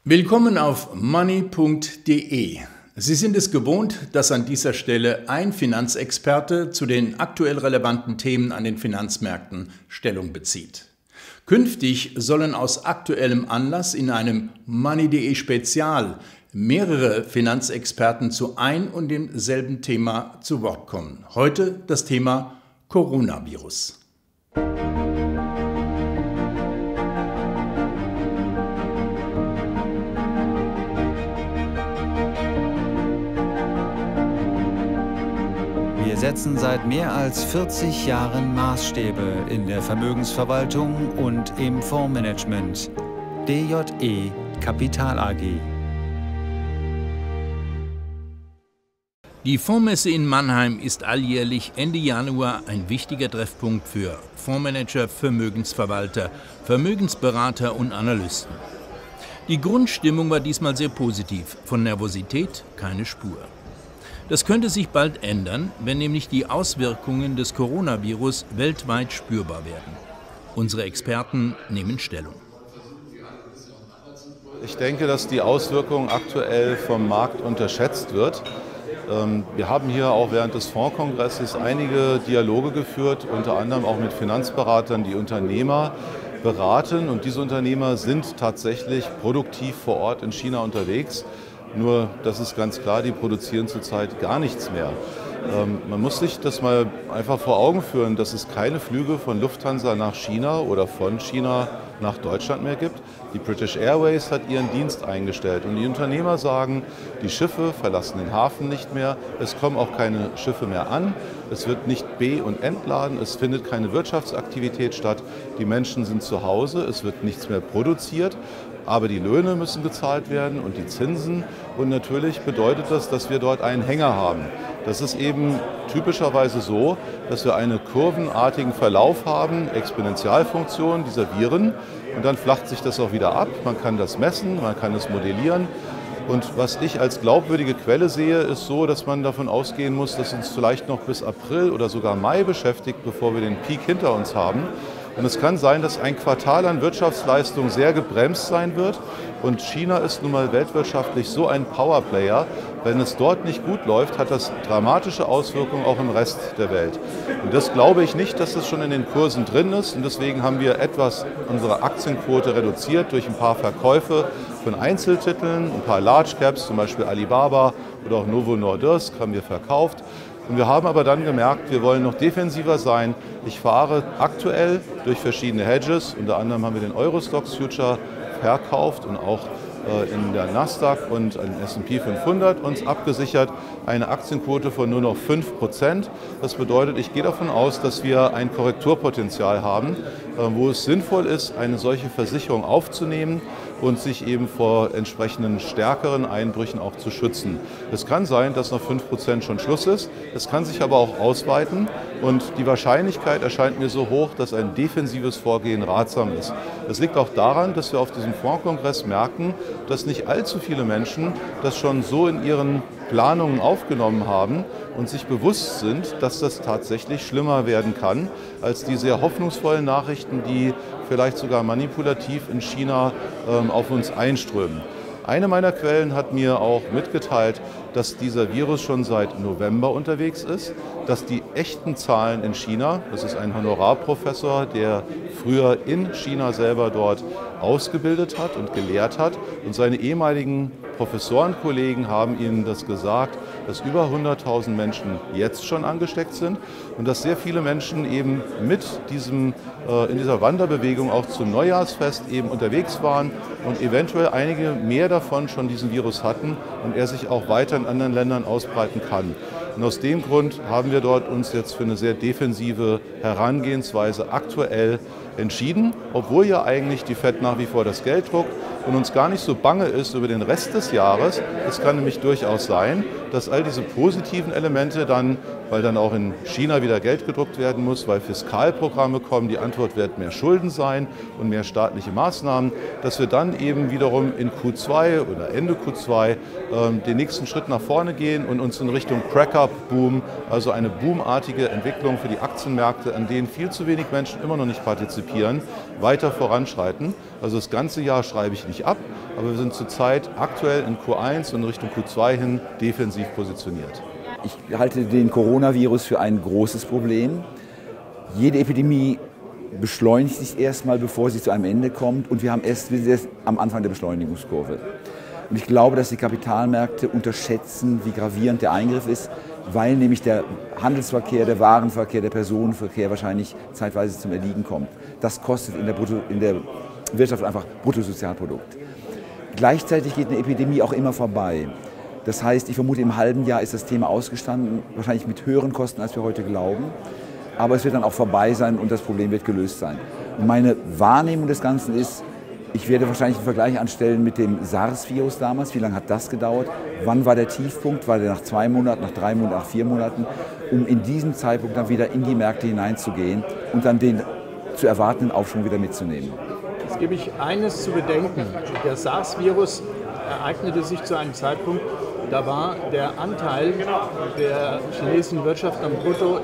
Willkommen auf money.de. Sie sind es gewohnt, dass an dieser Stelle ein Finanzexperte zu den aktuell relevanten Themen an den Finanzmärkten Stellung bezieht. Künftig sollen aus aktuellem Anlass in einem money.de Spezial mehrere Finanzexperten zu ein und demselben Thema zu Wort kommen. Heute das Thema Coronavirus. Wir setzen seit mehr als 40 Jahren Maßstäbe in der Vermögensverwaltung und im Fondsmanagement. DJE Kapital AG. Die Fondsmesse in Mannheim ist alljährlich Ende Januar ein wichtiger Treffpunkt für Fondsmanager, Vermögensverwalter, Vermögensberater und Analysten. Die Grundstimmung war diesmal sehr positiv, von Nervosität keine Spur. Das könnte sich bald ändern, wenn nämlich die Auswirkungen des Coronavirus weltweit spürbar werden. Unsere Experten nehmen Stellung. Ich denke, dass die Auswirkung aktuell vom Markt unterschätzt wird. Wir haben hier auch während des Fondskongresses einige Dialoge geführt, unter anderem auch mit Finanzberatern, die Unternehmer beraten. Und diese Unternehmer sind tatsächlich produktiv vor Ort in China unterwegs. Nur, das ist ganz klar, die produzieren zurzeit gar nichts mehr. Man muss sich das mal einfach vor Augen führen, dass es keine Flüge von Lufthansa nach China oder von China nach Deutschland mehr gibt. Die British Airways hat ihren Dienst eingestellt und die Unternehmer sagen, die Schiffe verlassen den Hafen nicht mehr, es kommen auch keine Schiffe mehr an, es wird nicht be- und entladen, es findet keine Wirtschaftsaktivität statt, die Menschen sind zu Hause, es wird nichts mehr produziert. Aber die Löhne müssen gezahlt werden und die Zinsen. Und natürlich bedeutet das, dass wir dort einen Hänger haben. Das ist eben typischerweise so, dass wir einen kurvenartigen Verlauf haben, Exponentialfunktion dieser Viren. Und dann flacht sich das auch wieder ab. Man kann das messen, man kann es modellieren. Und was ich als glaubwürdige Quelle sehe, ist so, dass man davon ausgehen muss, dass uns vielleicht noch bis April oder sogar Mai beschäftigt, bevor wir den Peak hinter uns haben. Und es kann sein, dass ein Quartal an Wirtschaftsleistung sehr gebremst sein wird. Und China ist nun mal weltwirtschaftlich so ein Powerplayer. Wenn es dort nicht gut läuft, hat das dramatische Auswirkungen auch im Rest der Welt. Und das glaube ich nicht, dass das schon in den Kursen drin ist. Und deswegen haben wir etwas unsere Aktienquote reduziert durch ein paar Verkäufe von Einzeltiteln, ein paar Large Caps, zum Beispiel Alibaba oder auch Novo Nordisk haben wir verkauft. Und wir haben aber dann gemerkt, wir wollen noch defensiver sein. Ich fahre aktuell durch verschiedene Hedges, unter anderem haben wir den Eurostoxx Future verkauft und auch in der Nasdaq und im S&P 500 uns abgesichert, eine Aktienquote von nur noch 5%. Das bedeutet, ich gehe davon aus, dass wir ein Korrekturpotenzial haben, wo es sinnvoll ist, eine solche Versicherung aufzunehmen und sich eben vor entsprechenden stärkeren Einbrüchen auch zu schützen. Es kann sein, dass nach 5% schon Schluss ist. Es kann sich aber auch ausweiten und die Wahrscheinlichkeit erscheint mir so hoch, dass ein defensives Vorgehen ratsam ist. Das liegt auch daran, dass wir auf diesem Fondskongress merken, dass nicht allzu viele Menschen das schon so in ihren Planungen aufgenommen haben und sich bewusst sind, dass das tatsächlich schlimmer werden kann als die sehr hoffnungsvollen Nachrichten, die vielleicht sogar manipulativ in China auf uns einströmen. Eine meiner Quellen hat mir auch mitgeteilt, dass dieser Virus schon seit November unterwegs ist, dass die echten Zahlen in China, das ist ein Honorarprofessor, der früher in China selber dort ausgebildet hat und gelehrt hat und seine ehemaligen Professorenkollegen haben ihnen das gesagt, dass über 100.000 Menschen jetzt schon angesteckt sind und dass sehr viele Menschen eben mit in dieser Wanderbewegung auch zum Neujahrsfest eben unterwegs waren und eventuell einige mehr davon schon diesen Virus hatten und er sich auch weiter in anderen Ländern ausbreiten kann. Und aus dem Grund haben wir dort uns jetzt für eine sehr defensive Herangehensweise aktuell entschieden, obwohl ja eigentlich die Fed nach wie vor das Geld druckt und uns gar nicht so bange ist über den Rest des Jahres. Es kann nämlich durchaus sein, dass all diese positiven Elemente dann, weil dann auch in China wieder Geld gedruckt werden muss, weil Fiskalprogramme kommen, die Antwort wird mehr Schulden sein und mehr staatliche Maßnahmen, dass wir dann eben wiederum in Q2 oder Ende Q2 den nächsten Schritt nach vorne gehen und uns in Richtung Crack-Up-Boom, also eine boomartige Entwicklung für die Aktienmärkte, an denen viel zu wenig Menschen immer noch nicht partizipieren, weiter voranschreiten. Also das ganze Jahr schreibe ich nicht ab, aber wir sind zurzeit aktuell in Q1 und in Richtung Q2 hin defensiv positioniert. Ich halte den Coronavirus für ein großes Problem. Jede Epidemie beschleunigt sich erstmal, bevor sie zu einem Ende kommt, und wir sind erst am Anfang der Beschleunigungskurve. Und ich glaube, dass die Kapitalmärkte unterschätzen, wie gravierend der Eingriff ist, weil nämlich der Handelsverkehr, der Warenverkehr, der Personenverkehr wahrscheinlich zeitweise zum Erliegen kommt. Das kostet in der Wirtschaft einfach Bruttosozialprodukt. Gleichzeitig geht eine Epidemie auch immer vorbei. Das heißt, ich vermute, im halben Jahr ist das Thema ausgestanden, wahrscheinlich mit höheren Kosten, als wir heute glauben. Aber es wird dann auch vorbei sein und das Problem wird gelöst sein. Und meine Wahrnehmung des Ganzen ist, ich werde wahrscheinlich einen Vergleich anstellen mit dem SARS-Virus damals. Wie lange hat das gedauert? Wann war der Tiefpunkt? War der nach 2 Monaten, nach 3 Monaten, nach 4 Monaten? Um in diesem Zeitpunkt dann wieder in die Märkte hineinzugehen und dann den zu erwartenden Aufschwung wieder mitzunehmen. Jetzt gebe ich eines zu bedenken. Der SARS-Virus ereignete sich zu einem Zeitpunkt, da war der Anteil der chinesischen Wirtschaft am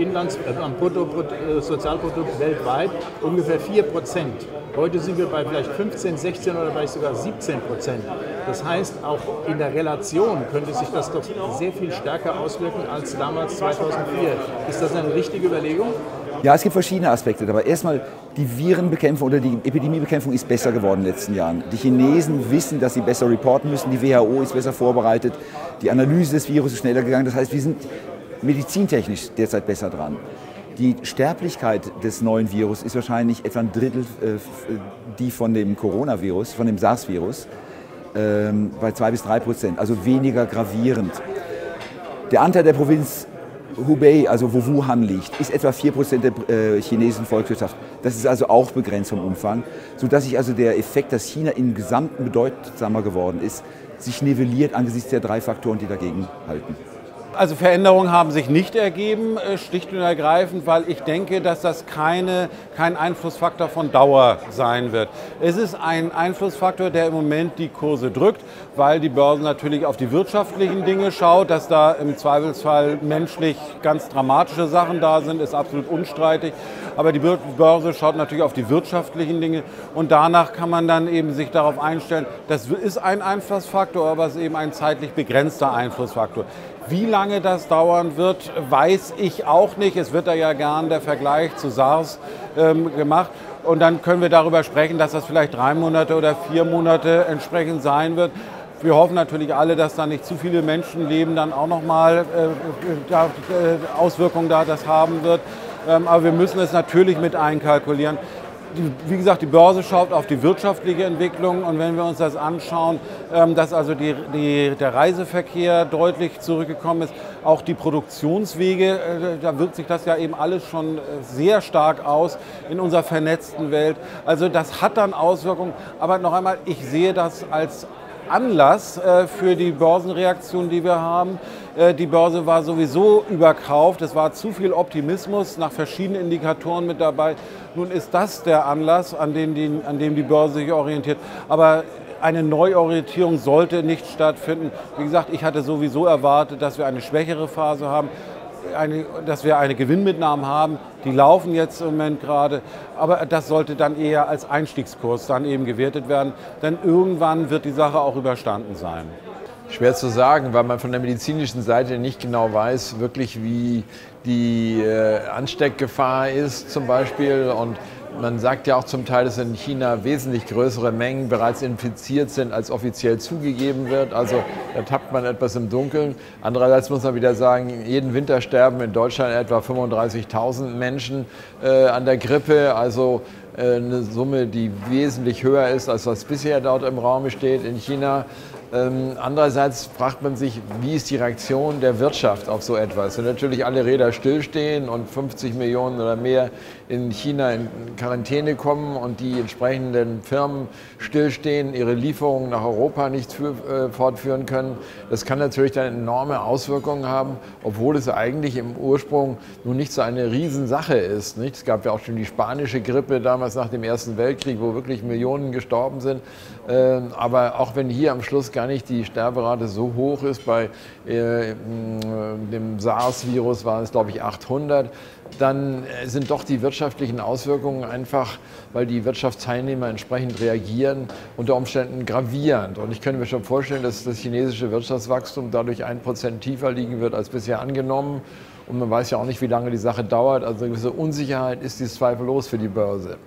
Bruttosozialprodukt weltweit ungefähr 4%. Heute sind wir bei vielleicht 15, 16 oder vielleicht sogar 17%. Das heißt, auch in der Relation könnte sich das doch sehr viel stärker auswirken als damals 2004. Ist das eine richtige Überlegung? Ja, es gibt verschiedene Aspekte. Aber erstmal, die Virenbekämpfung oder die Epidemiebekämpfung ist besser geworden in den letzten Jahren. Die Chinesen wissen, dass sie besser reporten müssen. Die WHO ist besser vorbereitet. Die Analyse des Virus ist schneller gegangen. Das heißt, wir sind medizintechnisch derzeit besser dran. Die Sterblichkeit des neuen Virus ist wahrscheinlich etwa ein Drittel die von dem Coronavirus, von dem SARS-Virus, bei 2–3%, also weniger gravierend. Der Anteil der Provinz Hubei, also wo Wuhan liegt, ist etwa 4% der chinesischen Volkswirtschaft. Das ist also auch begrenzt vom Umfang, sodass sich also der Effekt, dass China im Gesamten bedeutsamer geworden ist, sich nivelliert angesichts der 3 Faktoren, die dagegen halten. Also Veränderungen haben sich nicht ergeben, schlicht und ergreifend, weil ich denke, dass das kein Einflussfaktor von Dauer sein wird. Es ist ein Einflussfaktor, der im Moment die Kurse drückt, weil die Börse natürlich auf die wirtschaftlichen Dinge schaut. Dass da im Zweifelsfall menschlich ganz dramatische Sachen da sind, ist absolut unstreitig. Aber die Börse schaut natürlich auf die wirtschaftlichen Dinge und danach kann man dann eben sich darauf einstellen, das ist ein Einflussfaktor, aber es ist eben ein zeitlich begrenzter Einflussfaktor. Wie lange das dauern wird, weiß ich auch nicht. Es wird da ja gern der Vergleich zu SARS gemacht. Und dann können wir darüber sprechen, dass das vielleicht 3 Monate oder 4 Monate entsprechend sein wird. Wir hoffen natürlich alle, dass da nicht zu viele Menschenleben dann auch nochmal Auswirkungen da das haben wird. Aber wir müssen es natürlich mit einkalkulieren. Wie gesagt, die Börse schaut auf die wirtschaftliche Entwicklung und wenn wir uns das anschauen, dass also der Reiseverkehr deutlich zurückgekommen ist, auch die Produktionswege, da wirkt sich das ja eben alles schon sehr stark aus in unserer vernetzten Welt. Also das hat dann Auswirkungen, aber noch einmal, ich sehe das als Anlass für die Börsenreaktion, die wir haben. Die Börse war sowieso überkauft, es war zu viel Optimismus nach verschiedenen Indikatoren mit dabei. Nun ist das der Anlass, an dem die Börse sich orientiert. Aber eine Neuorientierung sollte nicht stattfinden. Wie gesagt, ich hatte sowieso erwartet, dass wir eine schwächere Phase haben. Dass wir eine Gewinnmitnahme haben, die laufen jetzt im Moment gerade, aber das sollte dann eher als Einstiegskurs dann eben gewertet werden, denn irgendwann wird die Sache auch überstanden sein. Schwer zu sagen, weil man von der medizinischen Seite nicht genau weiß, wirklich wie die Ansteckgefahr ist zum Beispiel. Und man sagt ja auch zum Teil, dass in China wesentlich größere Mengen bereits infiziert sind, als offiziell zugegeben wird. Also da tappt man etwas im Dunkeln. Andererseits muss man wieder sagen, jeden Winter sterben in Deutschland etwa 35.000 Menschen an der Grippe. Also eine Summe, die wesentlich höher ist, als was bisher dort im Raum steht in China. Andererseits fragt man sich, wie ist die Reaktion der Wirtschaft auf so etwas? Wenn natürlich alle Räder stillstehen und 50 Millionen oder mehr in China in Quarantäne kommen und die entsprechenden Firmen stillstehen, ihre Lieferungen nach Europa nicht fortführen können, das kann natürlich dann enorme Auswirkungen haben, obwohl es eigentlich im Ursprung nun nicht so eine Riesensache ist. Nicht? Es gab ja auch schon die spanische Grippe damals als nach dem Ersten Weltkrieg, wo wirklich Millionen gestorben sind. Aber auch wenn hier am Schluss gar nicht die Sterberate so hoch ist, bei dem SARS-Virus waren es, glaube ich, 800, dann sind doch die wirtschaftlichen Auswirkungen einfach, weil die Wirtschaftsteilnehmer entsprechend reagieren, unter Umständen gravierend. Und ich könnte mir schon vorstellen, dass das chinesische Wirtschaftswachstum dadurch 1% tiefer liegen wird als bisher angenommen. Und man weiß ja auch nicht, wie lange die Sache dauert. Also eine gewisse Unsicherheit ist dies zweifellos für die Börse.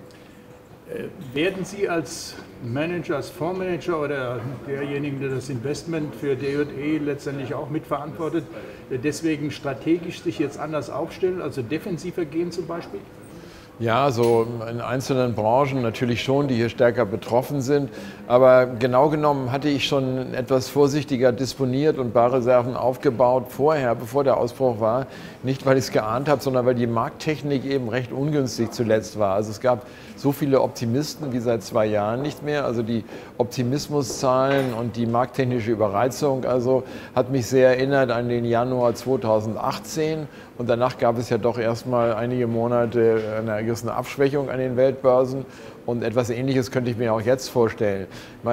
Werden Sie als Manager, als Fondsmanager oder derjenige, der das Investment für DJE letztendlich auch mitverantwortet, deswegen strategisch sich jetzt anders aufstellen, also defensiver gehen zum Beispiel? Ja, so in einzelnen Branchen natürlich schon, die hier stärker betroffen sind. Aber genau genommen hatte ich schon etwas vorsichtiger disponiert und Barreserven aufgebaut vorher, bevor der Ausbruch war. Nicht, weil ich es geahnt habe, sondern weil die Markttechnik eben recht ungünstig zuletzt war. Also es gab so viele Optimisten wie seit 2 Jahren nicht mehr. Also die Optimismuszahlen und die markttechnische Überreizung also hat mich sehr erinnert an den Januar 2018. Und danach gab es ja doch erstmal einige Monate einer gewissen Abschwächung an den Weltbörsen. Und etwas Ähnliches könnte ich mir auch jetzt vorstellen.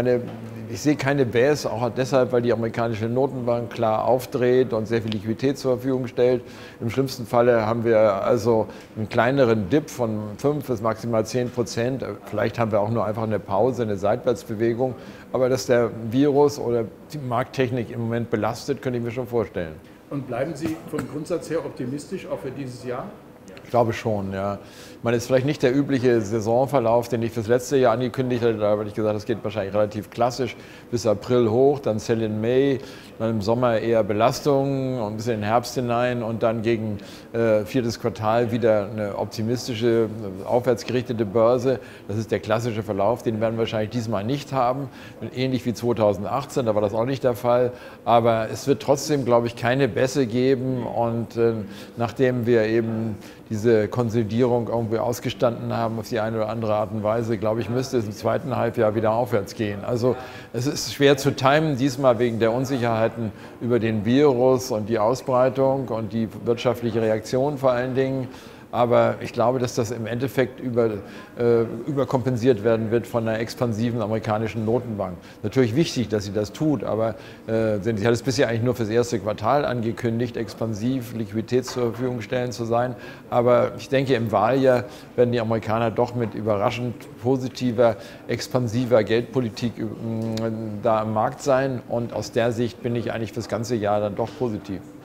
Ich sehe keine Baisse, auch deshalb, weil die amerikanische Notenbank klar aufdreht und sehr viel Liquidität zur Verfügung stellt. Im schlimmsten Falle haben wir also einen kleineren Dip von 5 bis maximal 10%. Vielleicht haben wir auch nur einfach eine Pause, eine Seitwärtsbewegung. Aber dass der Virus oder die Markttechnik im Moment belastet, könnte ich mir schon vorstellen. Und bleiben Sie vom Grundsatz her optimistisch auch für dieses Jahr? Ich glaube schon, ja. Ich meine, es ist vielleicht nicht der übliche Saisonverlauf, den ich fürs letzte Jahr angekündigt hatte. Da habe ich gesagt, das geht wahrscheinlich relativ klassisch bis April hoch, dann Sell in May, dann im Sommer eher Belastung und ein bisschen in den Herbst hinein und dann gegen 4. Quartal wieder eine optimistische, aufwärtsgerichtete Börse. Das ist der klassische Verlauf, den werden wir wahrscheinlich diesmal nicht haben. Ähnlich wie 2018, da war das auch nicht der Fall. Aber es wird trotzdem, glaube ich, keine Bässe geben. Und nachdem wir eben diese Konsolidierung irgendwie ausgestanden haben auf die eine oder andere Art und Weise, glaube ich, müsste es im zweiten Halbjahr wieder aufwärts gehen. Also es ist schwer zu timen, diesmal wegen der Unsicherheiten über den Virus und die Ausbreitung und die wirtschaftliche Reaktion vor allen Dingen. Aber ich glaube, dass das im Endeffekt überkompensiert werden wird von einer expansiven amerikanischen Notenbank. Natürlich wichtig, dass sie das tut, aber sie hat es bisher eigentlich nur fürs erste Quartal angekündigt, expansiv Liquidität zur Verfügung stellen zu sein. Aber ich denke, im Wahljahr werden die Amerikaner doch mit überraschend positiver, expansiver Geldpolitik da am Markt sein. Und aus der Sicht bin ich eigentlich fürs ganze Jahr dann doch positiv.